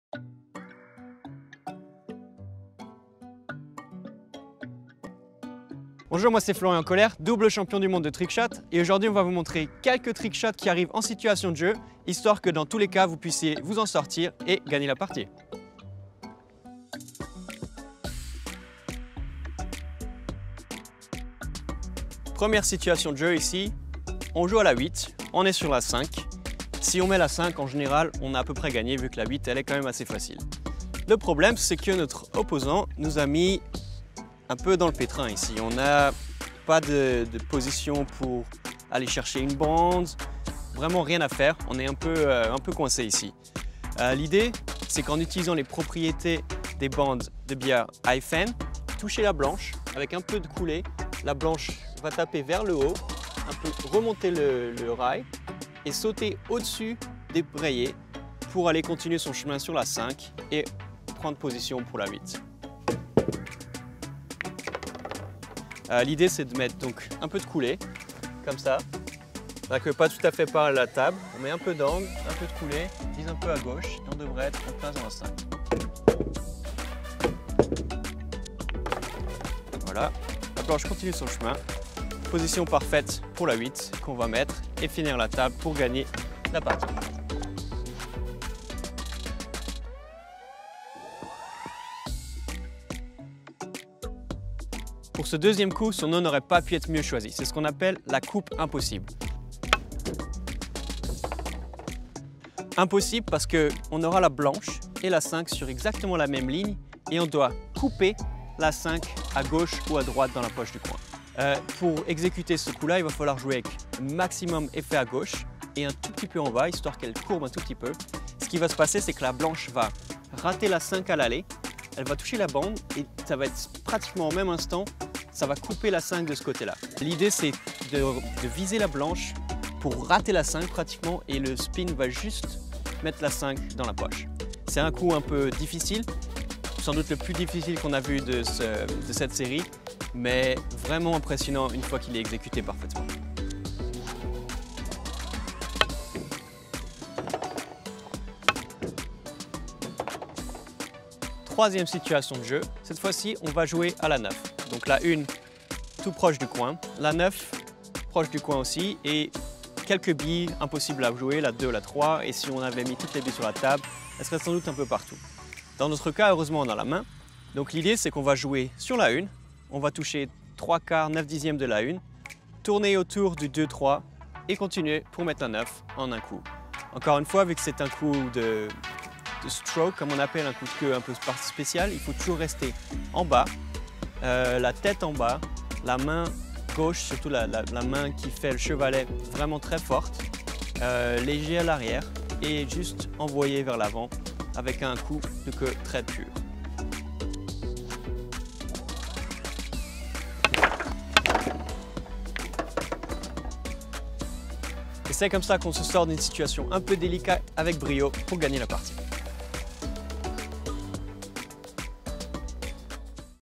Bonjour, moi c'est Florian Colère, double champion du monde de trickshot et aujourd'hui on va vous montrer quelques trickshots qui arrivent en situation de jeu, histoire que dans tous les cas vous puissiez vous en sortir et gagner la partie. Première situation de jeu ici, on joue à la 8, on est sur la 5. Si on met la 5, en général, on a à peu près gagné vu que la 8 elle est quand même assez facile. Le problème c'est que notre opposant nous a mis un peu dans le pétrin ici. On n'a pas de position pour aller chercher une bande, vraiment rien à faire. On est un peu coincé ici. L'idée, c'est qu'en utilisant les propriétés des bandes de billard Hyphen, toucher la blanche avec un peu de coulée. La blanche va taper vers le haut, un peu remonter le rail et sauter au-dessus des rayés pour aller continuer son chemin sur la 5 et prendre position pour la 8. L'idée c'est de mettre donc un peu de coulée, comme ça. Que pas tout à fait par la table, on met un peu d'angle, un peu de coulée, vise un peu à gauche et on devrait être en plein dans la 5. Voilà, la planche continue son chemin. Position parfaite pour la 8 qu'on va mettre et finir la table pour gagner la partie. Pour ce deuxième coup, son nom n'aurait pas pu être mieux choisi. C'est ce qu'on appelle la coupe impossible. Impossible parce qu'on aura la blanche et la 5 sur exactement la même ligne et on doit couper la 5 à gauche ou à droite dans la poche du coin. Pour exécuter ce coup-là, il va falloir jouer avec maximum effet à gauche et un tout petit peu en bas, histoire qu'elle courbe un tout petit peu. Ce qui va se passer, c'est que la blanche va rater la 5 à l'aller, elle va toucher la bande et ça va être pratiquement au même instant, ça va couper la 5 de ce côté-là. L'idée, c'est de viser la blanche pour rater la 5 pratiquement et le spin va juste mettre la 5 dans la poche. C'est un coup un peu difficile, sans doute le plus difficile qu'on a vu de cette série, mais vraiment impressionnant une fois qu'il est exécuté parfaitement. Troisième situation de jeu, cette fois-ci on va jouer à la 9. Donc la 1 tout proche du coin, la 9 proche du coin aussi et quelques billes impossibles à jouer, la 2, la 3 et si on avait mis toutes les billes sur la table, elles seraient sans doute un peu partout. Dans notre cas, heureusement on a la main, donc l'idée c'est qu'on va jouer sur la 1, on va toucher 3/4, 9/10 de la 1, tourner autour du 2-3 et continuer pour mettre un 9 en un coup. Encore une fois, vu que c'est un coup de stroke, comme on appelle un coup de queue un peu spécial, il faut toujours rester en bas, la tête en bas, la main gauche, surtout la main qui fait le chevalet vraiment très forte, léger à l'arrière et juste envoyer vers l'avant avec un coup de queue très pur. Et c'est comme ça qu'on se sort d'une situation un peu délicate avec brio pour gagner la partie.